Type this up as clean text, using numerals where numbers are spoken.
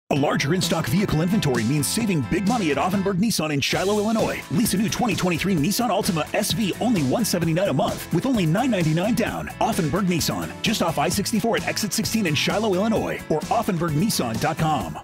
A larger in-stock vehicle inventory means saving big money at Offenburg Nissan in Shiloh, Illinois. Lease a new 2023 Nissan Altima SV only $179 a month with only $999 down. Offenburg Nissan, just off I-64 at exit 16 in Shiloh, Illinois, or offenburgnissan.com.